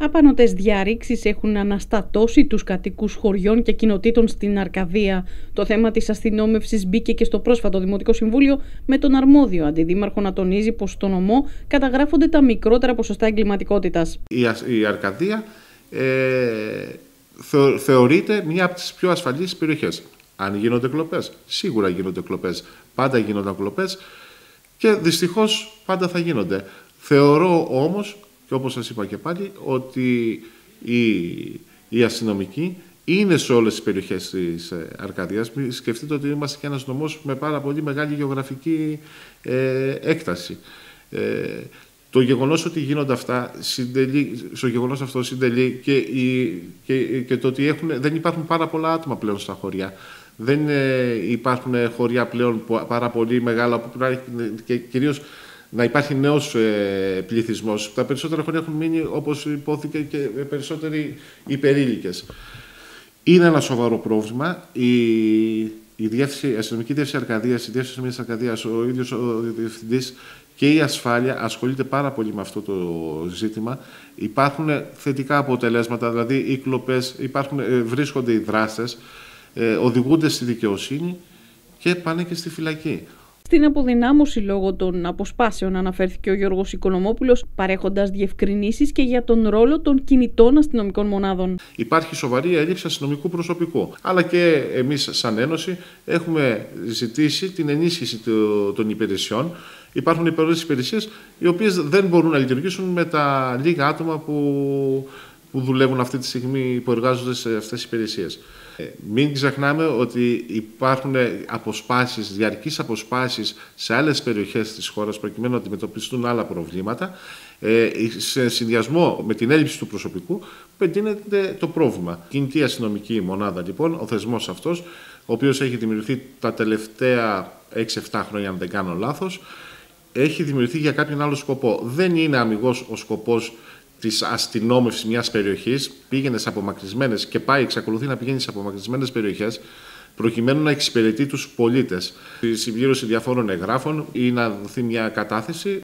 Άπανοτες διαρρήξεις έχουν αναστατώσει τους κατοίκους χωριών και κοινοτήτων στην Αρκαδία. Το θέμα της αστυνόμευσης μπήκε και στο πρόσφατο Δημοτικό Συμβούλιο, με τον αρμόδιο αντιδήμαρχο να τονίζει πως στο νομό καταγράφονται τα μικρότερα ποσοστά εγκληματικότητας. Η Αρκαδία θεωρείται μια από τις πιο ασφαλείς περιοχές. Αν γίνονται κλοπές, σίγουρα γίνονται κλοπές. Πάντα γίνονταν κλοπές και δυστυχώς πάντα θα γίνονται. Θεωρώ όμως, και όπως σας είπα και πάλι, ότι οι αστυνομικοί είναι σε όλες τις περιοχές της Αρκαδίας. Σκεφτείτε ότι είμαστε και ένας νομός με πάρα πολύ μεγάλη γεωγραφική έκταση. Το γεγονός ότι γίνονται αυτά, στο γεγονός αυτό συντελεί και το ότι δεν υπάρχουν πάρα πολλά άτομα πλέον στα χωριά. Δεν υπάρχουν χωριά πλέον πάρα πολύ μεγάλα, και κυρίως να υπάρχει νέος πληθυσμός. Τα περισσότερα χωριά έχουν μείνει, όπως υπόθηκε, και περισσότεροι υπερήλικες. Είναι ένα σοβαρό πρόβλημα. Η αστυνομική διεύθυνση Αρκαδίας, η διεύθυνση Αρκαδίας, ο ίδιος ο διευθυντής και η ασφάλεια ασχολείται πάρα πολύ με αυτό το ζήτημα. Υπάρχουν θετικά αποτελέσματα, δηλαδή οι κλοπές, βρίσκονται οι δράστες, οδηγούνται στη δικαιοσύνη και πάνε και στη φυλακή. Στην αποδυνάμωση λόγω των αποσπάσεων αναφέρθηκε ο Γιώργος Οικονομόπουλος, παρέχοντας διευκρινήσεις και για τον ρόλο των κινητών αστυνομικών μονάδων. Υπάρχει σοβαρή έλλειψη αστυνομικού προσωπικού. Αλλά και εμείς, σαν Ένωση, έχουμε ζητήσει την ενίσχυση των υπηρεσιών. Υπάρχουν πολλές υπηρεσίες οι οποίες δεν μπορούν να λειτουργήσουν με τα λίγα άτομα που δουλεύουν αυτή τη στιγμή, που εργάζονται σε αυτές τις υπηρεσίες. Μην ξεχνάμε ότι υπάρχουν διαρκείς αποσπάσεις σε άλλες περιοχές της χώρας προκειμένου να αντιμετωπιστούν άλλα προβλήματα. Σε συνδυασμό με την έλλειψη του προσωπικού πεντύνεται το πρόβλημα. Κινητή αστυνομική μονάδα, λοιπόν, ο θεσμός αυτός, ο οποίος έχει δημιουργηθεί τα τελευταία 6-7 χρόνια, αν δεν κάνω λάθος, έχει δημιουργηθεί για κάποιον άλλο σκοπό. Δεν είναι αμιγώς ο σκοπός της αστυνόμευσης μιας περιοχής. Πήγαινε σε απομακρυσμένες και εξακολουθεί να πηγαίνει σε απομακρυσμένες περιοχές, προκειμένου να εξυπηρετεί τους πολίτες. Στη συμπλήρωση διαφόρων εγγράφων ή να δοθεί μια κατάθεση.